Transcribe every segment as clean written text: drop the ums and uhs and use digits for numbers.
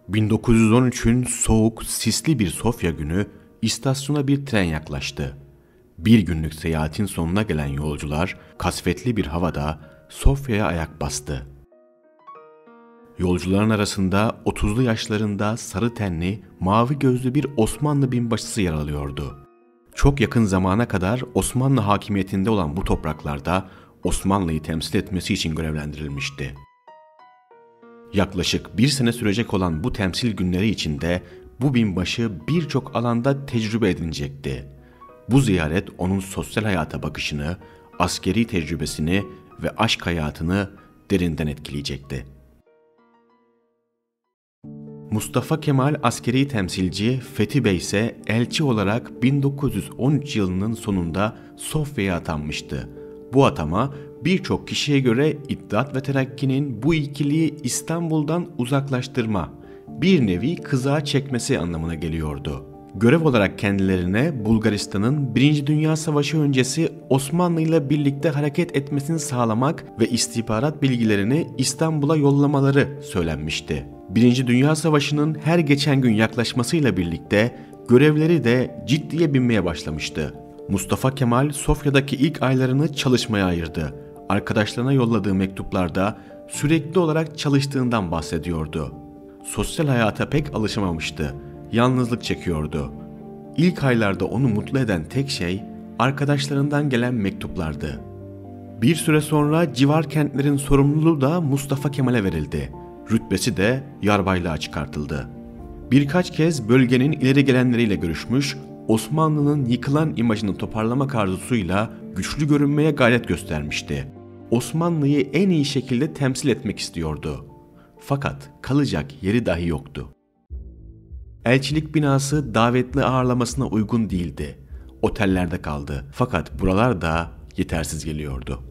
1913'ün soğuk, sisli bir Sofya günü istasyona bir tren yaklaştı. Bir günlük seyahatin sonuna gelen yolcular kasvetli bir havada Sofya'ya ayak bastı. Yolcuların arasında 30'lu yaşlarında sarı tenli, mavi gözlü bir Osmanlı binbaşısı yer alıyordu. Çok yakın zamana kadar Osmanlı hakimiyetinde olan bu topraklarda Osmanlı'yı temsil etmesi için görevlendirilmişti. Yaklaşık bir sene sürecek olan bu temsil günleri içinde bu binbaşı birçok alanda tecrübe edinecekti. Bu ziyaret onun sosyal hayata bakışını, askeri tecrübesini ve aşk hayatını derinden etkileyecekti. Mustafa Kemal askeri temsilci, Fethi Bey ise elçi olarak 1913 yılının sonunda Sofya'ya atanmıştı. Bu atama birçok kişiye göre İttihat ve Terakki'nin bu ikiliyi İstanbul'dan uzaklaştırma, bir nevi kızağa çekmesi anlamına geliyordu. Görev olarak kendilerine Bulgaristan'ın 1. Dünya Savaşı öncesi Osmanlı ile birlikte hareket etmesini sağlamak ve istihbarat bilgilerini İstanbul'a yollamaları söylenmişti. 1. Dünya Savaşı'nın her geçen gün yaklaşmasıyla birlikte görevleri de ciddiye binmeye başlamıştı. Mustafa Kemal Sofya'daki ilk aylarını çalışmaya ayırdı. Arkadaşlarına yolladığı mektuplarda sürekli olarak çalıştığından bahsediyordu. Sosyal hayata pek alışamamıştı. Yalnızlık çekiyordu. İlk aylarda onu mutlu eden tek şey arkadaşlarından gelen mektuplardı. Bir süre sonra civar kentlerin sorumluluğu da Mustafa Kemal'e verildi. Rütbesi de yarbaylığa çıkartıldı. Birkaç kez bölgenin ileri gelenleriyle görüşmüş, Osmanlı'nın yıkılan imajını toparlamak arzusuyla güçlü görünmeye gayret göstermişti. Osmanlı'yı en iyi şekilde temsil etmek istiyordu. Fakat kalacak yeri dahi yoktu. Elçilik binası davetli ağırlamasına uygun değildi. Otellerde kaldı. Fakat buralar da yetersiz geliyordu.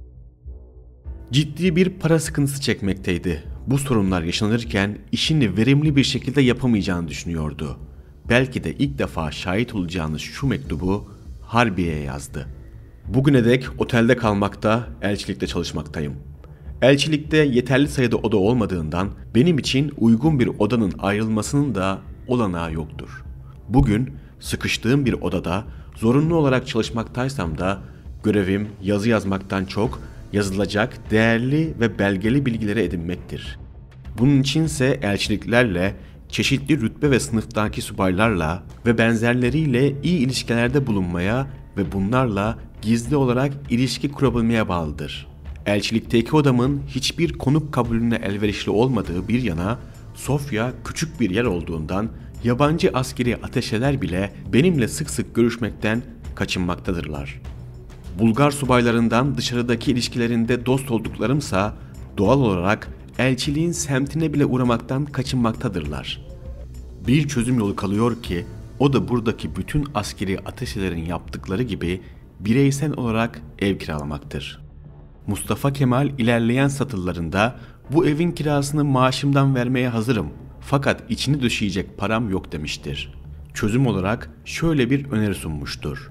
Ciddi bir para sıkıntısı çekmekteydi. Bu sorunlar yaşanırken işini verimli bir şekilde yapamayacağını düşünüyordu. Belki de ilk defa şahit olacağınız şu mektubu Harbiye'ye yazdı. Bugüne dek otelde kalmakta, elçilikte çalışmaktayım. Elçilikte yeterli sayıda oda olmadığından benim için uygun bir odanın ayrılmasının da olanağı yoktur. Bugün sıkıştığım bir odada zorunlu olarak çalışmaktaysam da görevim yazı yazmaktan çok yazılacak değerli ve belgeli bilgileri edinmektir. Bunun içinse elçiliklerle, çeşitli rütbe ve sınıftaki subaylarla ve benzerleriyle iyi ilişkilerde bulunmaya ve bunlarla gizli olarak ilişki kurabilmeye bağlıdır. Elçilikteki odamın hiçbir konuk kabulüne elverişli olmadığı bir yana, Sofya küçük bir yer olduğundan yabancı askeri ateşeler bile benimle sık sık görüşmekten kaçınmaktadırlar. Bulgar subaylarından dışarıdaki ilişkilerinde dost olduklarımsa doğal olarak elçiliğin semtine bile uğramaktan kaçınmaktadırlar. Bir çözüm yolu kalıyor ki o da buradaki bütün askeri ateşelerin yaptıkları gibi bireysel olarak ev kiralamaktır. Mustafa Kemal ilerleyen satırlarında bu evin kirasını maaşımdan vermeye hazırım fakat içini döşeyecek param yok demiştir. Çözüm olarak şöyle bir öneri sunmuştur.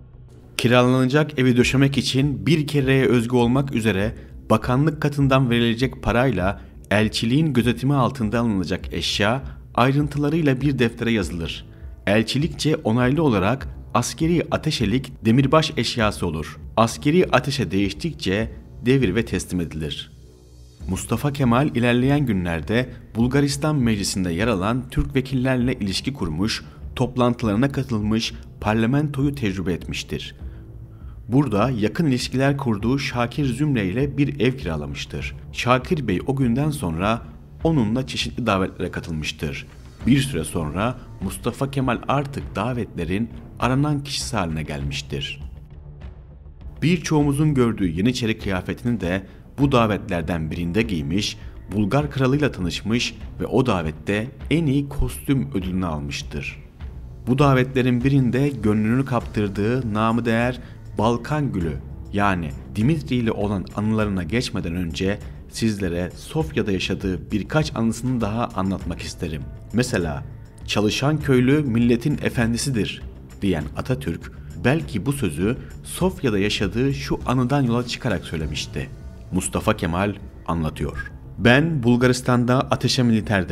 Kiralanacak evi döşemek için bir kereye özgü olmak üzere bakanlık katından verilecek parayla elçiliğin gözetimi altında alınacak eşya ayrıntılarıyla bir deftere yazılır. Elçilikçe onaylı olarak askeri ateşelik demirbaş eşyası olur. Askeri ateşe değiştikçe devir ve teslim edilir. Mustafa Kemal ilerleyen günlerde Bulgaristan Meclisi'nde yer alan Türk vekillerle ilişki kurmuş, toplantılarına katılmış, parlamentoyu tecrübe etmiştir. Burada yakın ilişkiler kurduğu Şakir Zümre ile bir ev kiralamıştır. Şakir Bey o günden sonra onunla çeşitli davetlere katılmıştır. Bir süre sonra Mustafa Kemal artık davetlerin aranan kişisi haline gelmiştir. Birçoğumuzun gördüğü Yeniçeri kıyafetini de bu davetlerden birinde giymiş, Bulgar kralıyla tanışmış ve o davette en iyi kostüm ödülünü almıştır. Bu davetlerin birinde gönlünü kaptırdığı namı değer Balkan Gülü yani Dimitri ile olan anılarına geçmeden önce sizlere Sofya'da yaşadığı birkaç anısını daha anlatmak isterim. Mesela çalışan köylü milletin efendisidir diyen Atatürk belki bu sözü Sofya'da yaşadığı şu anıdan yola çıkarak söylemişti. Mustafa Kemal anlatıyor. Ben Bulgaristan'da ateşe militerdim.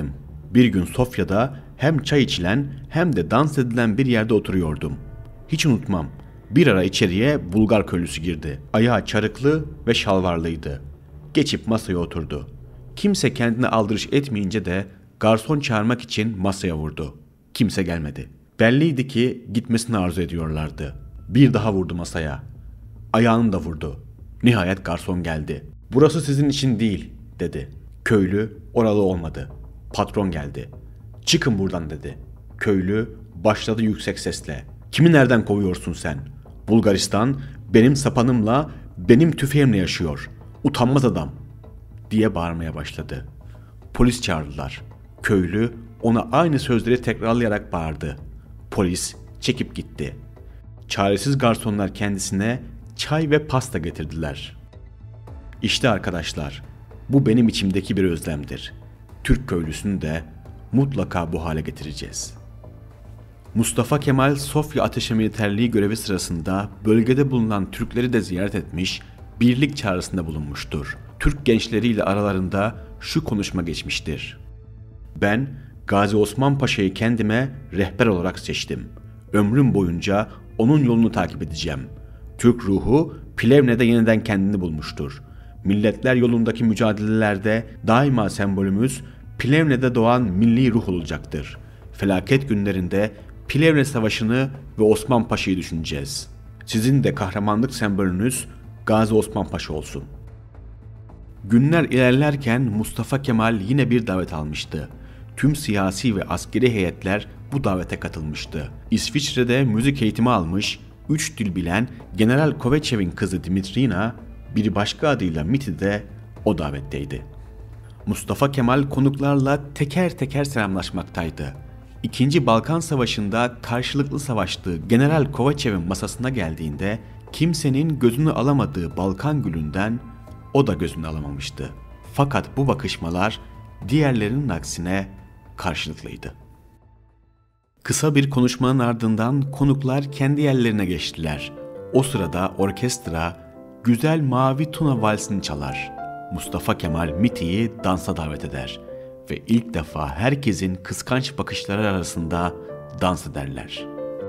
Bir gün Sofya'da hem çay içilen hem de dans edilen bir yerde oturuyordum. Hiç unutmam. Bir ara içeriye Bulgar köylüsü girdi. Ayağı çarıklı ve şalvarlıydı. Geçip masaya oturdu. Kimse kendine aldırış etmeyince de garson çağırmak için masaya vurdu. Kimse gelmedi. Belliydi ki gitmesini arzu ediyorlardı. Bir daha vurdu masaya. Ayağını da vurdu. Nihayet garson geldi. "Burası sizin için değil," dedi. Köylü oralı olmadı. Patron geldi. "Çıkın buradan," dedi. Köylü başladı yüksek sesle. "Kimi nereden kovuyorsun sen? Bulgaristan benim sapanımla, benim tüfeğimle yaşıyor. Utanmaz adam," diye bağırmaya başladı. Polis çağırdılar. Köylü ona aynı sözleri tekrarlayarak bağırdı. Polis çekip gitti. Çaresiz garsonlar kendisine çay ve pasta getirdiler. İşte arkadaşlar, bu benim içimdeki bir özlemdir. Türk köylüsünü de mutlaka bu hale getireceğiz. Mustafa Kemal Sofya Ateşe Militerliği görevi sırasında bölgede bulunan Türkleri de ziyaret etmiş, birlik çağrısında bulunmuştur. Türk gençleriyle aralarında şu konuşma geçmiştir. "Ben Gazi Osman Paşa'yı kendime rehber olarak seçtim. Ömrüm boyunca onun yolunu takip edeceğim. Türk ruhu Plevne'de yeniden kendini bulmuştur. Milletler yolundaki mücadelelerde daima sembolümüz Plevne'de doğan milli ruh olacaktır. Felaket günlerinde Plevne Savaşı'nı ve Osman Paşa'yı düşüneceğiz. Sizin de kahramanlık sembolünüz Gazi Osman Paşa olsun." Günler ilerlerken Mustafa Kemal yine bir davet almıştı. Tüm siyasi ve askeri heyetler bu davete katılmıştı. İsviçre'de müzik eğitimi almış, 3 dil bilen General Kovaçev'in kızı Dimitrina, bir başka adıyla Miti de o davetteydi. Mustafa Kemal konuklarla teker teker selamlaşmaktaydı. İkinci Balkan Savaşı'nda karşılıklı savaştığı General Kovaçev'in masasına geldiğinde kimsenin gözünü alamadığı Balkan gülünden o da gözünü alamamıştı. Fakat bu bakışmalar diğerlerinin aksine karşılıklıydı. Kısa bir konuşmanın ardından konuklar kendi yerlerine geçtiler. O sırada orkestra Güzel Mavi Tuna Valsini çalar. Mustafa Kemal Miti'yi dansa davet eder ve ilk defa herkesin kıskanç bakışları arasında dans ederler.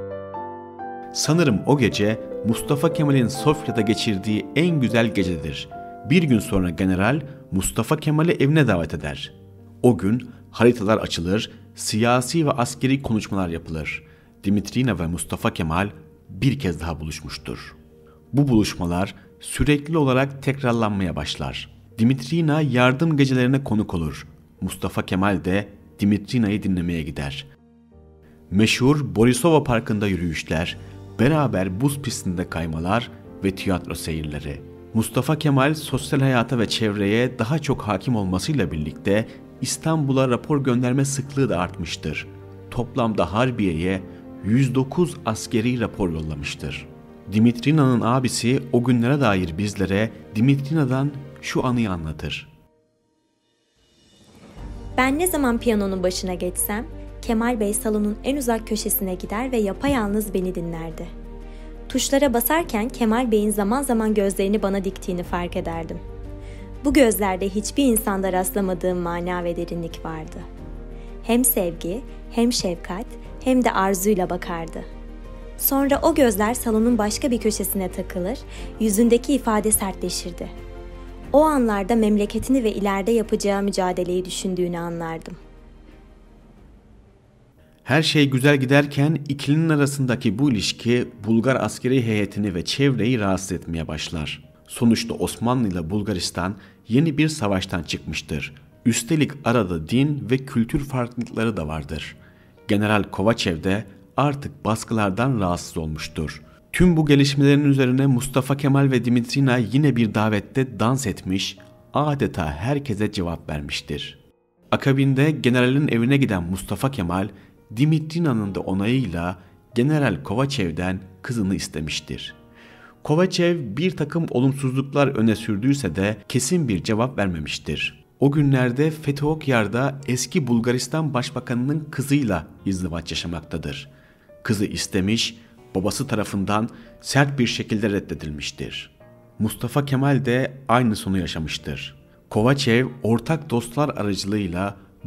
Sanırım o gece Mustafa Kemal'in Sofya'da geçirdiği en güzel gecedir. Bir gün sonra general Mustafa Kemal'i evine davet eder. O gün haritalar açılır, siyasi ve askeri konuşmalar yapılır. Dimitrina ve Mustafa Kemal bir kez daha buluşmuştur. Bu buluşmalar sürekli olarak tekrarlanmaya başlar. Dimitrina yardım gecelerine konuk olur. Mustafa Kemal de Dimitrina'yı dinlemeye gider. Meşhur Borisova Parkı'nda yürüyüşler, beraber buz pistinde kaymalar ve tiyatro seyirleri. Mustafa Kemal sosyal hayata ve çevreye daha çok hakim olmasıyla birlikte İstanbul'a rapor gönderme sıklığı da artmıştır. Toplamda Harbiye'ye 109 askeri rapor yollamıştır. Dimitrina'nın abisi o günlere dair bizlere Dimitrina'dan şu anıyı anlatır. "Ben ne zaman piyanonun başına geçsem, Kemal Bey salonun en uzak köşesine gider ve yapayalnız beni dinlerdi. Tuşlara basarken Kemal Bey'in zaman zaman gözlerini bana diktiğini fark ederdim. Bu gözlerde hiçbir insanda rastlamadığım mana ve derinlik vardı. Hem sevgi, hem şefkat, hem de arzuyla bakardı. Sonra o gözler salonun başka bir köşesine takılır, yüzündeki ifade sertleşirdi. O anlarda memleketini ve ileride yapacağı mücadeleyi düşündüğünü anlardım." Her şey güzel giderken ikilinin arasındaki bu ilişki Bulgar askeri heyetini ve çevreyi rahatsız etmeye başlar. Sonuçta Osmanlı ile Bulgaristan yeni bir savaştan çıkmıştır. Üstelik arada din ve kültür farklılıkları da vardır. General Kovaçev de artık baskılardan rahatsız olmuştur. Tüm bu gelişmelerin üzerine Mustafa Kemal ve Dimitrina yine bir davette dans etmiş, adeta herkese cevap vermiştir. Akabinde generalin evine giden Mustafa Kemal, Dimitrina'nın da onayıyla General Kovaçev'den kızını istemiştir. Kovaçev bir takım olumsuzluklar öne sürdüyse de kesin bir cevap vermemiştir. O günlerde Fethi Okyar'da eski Bulgaristan Başbakanı'nın kızıyla izdivaç yaşamaktadır. Kızı istemiş, babası tarafından sert bir şekilde reddedilmiştir. Mustafa Kemal de aynı sonu yaşamıştır. Kovaçev ortak dostlar aracılığıyla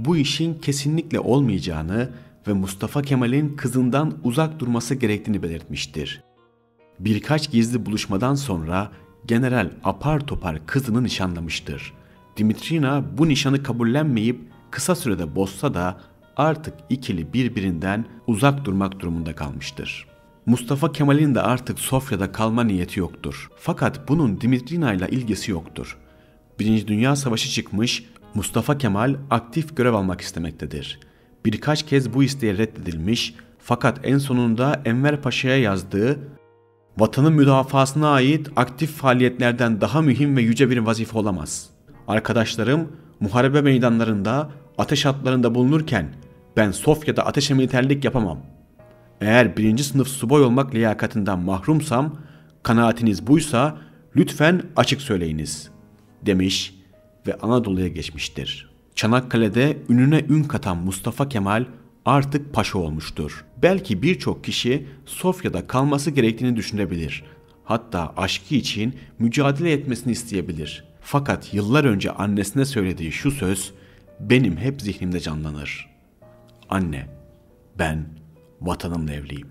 bu işin kesinlikle olmayacağını ve Mustafa Kemal'in kızından uzak durması gerektiğini belirtmiştir. Birkaç gizli buluşmadan sonra general apar topar kızını nişanlamıştır. Dimitrina bu nişanı kabullenmeyip kısa sürede bozsa da artık ikili birbirinden uzak durmak durumunda kalmıştır. Mustafa Kemal'in de artık Sofya'da kalma niyeti yoktur. Fakat bunun Dimitrina ile ilgisi yoktur. Birinci Dünya Savaşı çıkmış, Mustafa Kemal aktif görev almak istemektedir. Birkaç kez bu isteği reddedilmiş fakat en sonunda Enver Paşa'ya yazdığı "Vatanın müdafasına ait aktif faaliyetlerden daha mühim ve yüce bir vazife olamaz. Arkadaşlarım muharebe meydanlarında, ateş hatlarında bulunurken ben Sofya'da ateşe militerlik yapamam. Eğer birinci sınıf subay olmak liyakatinden mahrumsam, kanaatiniz buysa lütfen açık söyleyiniz" demiş ve Anadolu'ya geçmiştir. Çanakkale'de ününe ün katan Mustafa Kemal artık paşa olmuştur. Belki birçok kişi Sofya'da kalması gerektiğini düşünebilir. Hatta aşkı için mücadele etmesini isteyebilir. Fakat yıllar önce annesine söylediği şu söz benim hep zihnimde canlanır. Anne, ben vatanımla evliyim.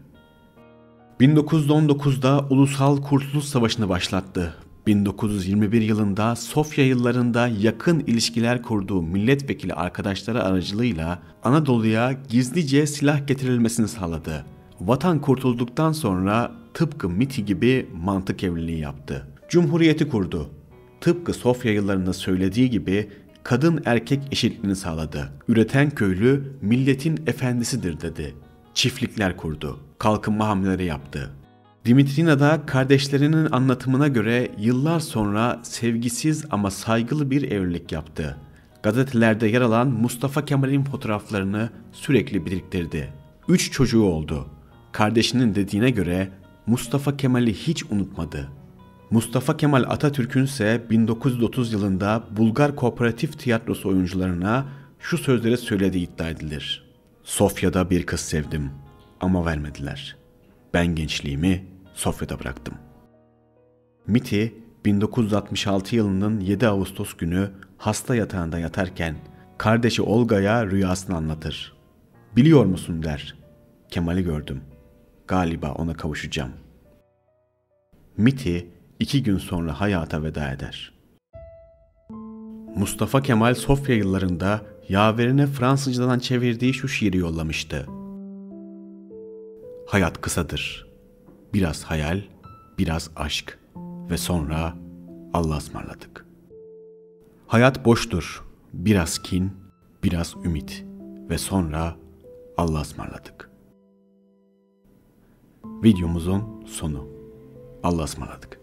1919'da Ulusal Kurtuluş Savaşı'nı başlattı. 1921 yılında Sofya yıllarında yakın ilişkiler kurduğu milletvekili arkadaşları aracılığıyla Anadolu'ya gizlice silah getirilmesini sağladı. Vatan kurtulduktan sonra tıpkı MIT'i gibi mantık evliliği yaptı. Cumhuriyeti kurdu. Tıpkı Sofya yıllarında söylediği gibi kadın erkek eşitliğini sağladı. Üreten köylü milletin efendisidir dedi. Çiftlikler kurdu. Kalkınma hamleleri yaptı. Dimitrina da kardeşlerinin anlatımına göre yıllar sonra sevgisiz ama saygılı bir evlilik yaptı. Gazetelerde yer alan Mustafa Kemal'in fotoğraflarını sürekli biriktirdi. 3 çocuğu oldu. Kardeşinin dediğine göre Mustafa Kemal'i hiç unutmadı. Mustafa Kemal Atatürk'ün ise 1930 yılında Bulgar Kooperatif Tiyatrosu oyuncularına şu sözleri söylediği iddia edilir. "Sofya'da bir kız sevdim ama vermediler. Ben gençliğimi Sofya'da bıraktım." MIT'i 1966 yılının 7 Ağustos günü hasta yatağında yatarken kardeşi Olga'ya rüyasını anlatır. "Biliyor musun?" der. "Kemal'i gördüm. Galiba ona kavuşacağım." MIT'i 2 gün sonra hayata veda eder. Mustafa Kemal Sofya yıllarında yaverine Fransızcadan çevirdiği şu şiiri yollamıştı. "Hayat kısadır. Biraz hayal, biraz aşk ve sonra Allah'a ısmarladık. Hayat boştur. Biraz kin, biraz ümit ve sonra Allah'a ısmarladık." Videomuzun sonu. Allah'a ısmarladık.